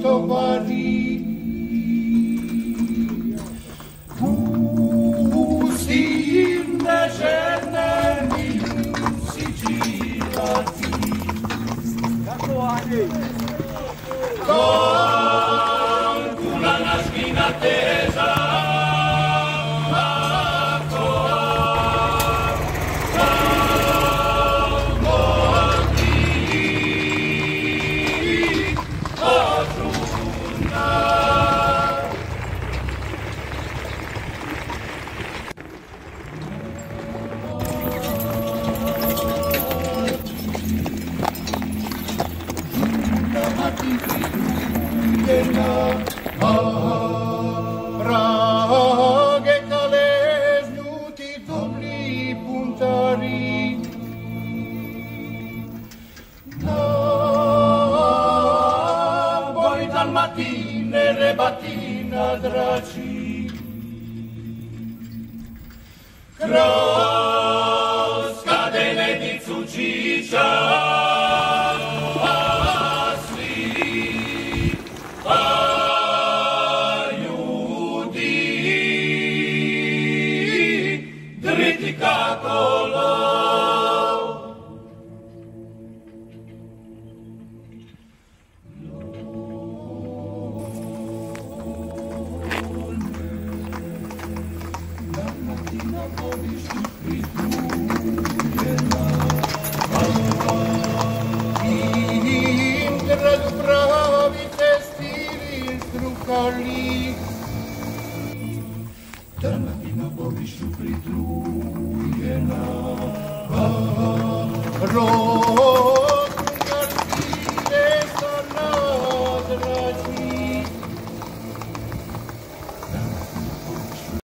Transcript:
tovarii. Pustím nežerné si čílatí. Kula našky na téza. Praghe calesnuti dobri puntari. Poi dal mattino le battina draci. Crosca delle di Zuciccia. Dal mattino poi su pritrujena.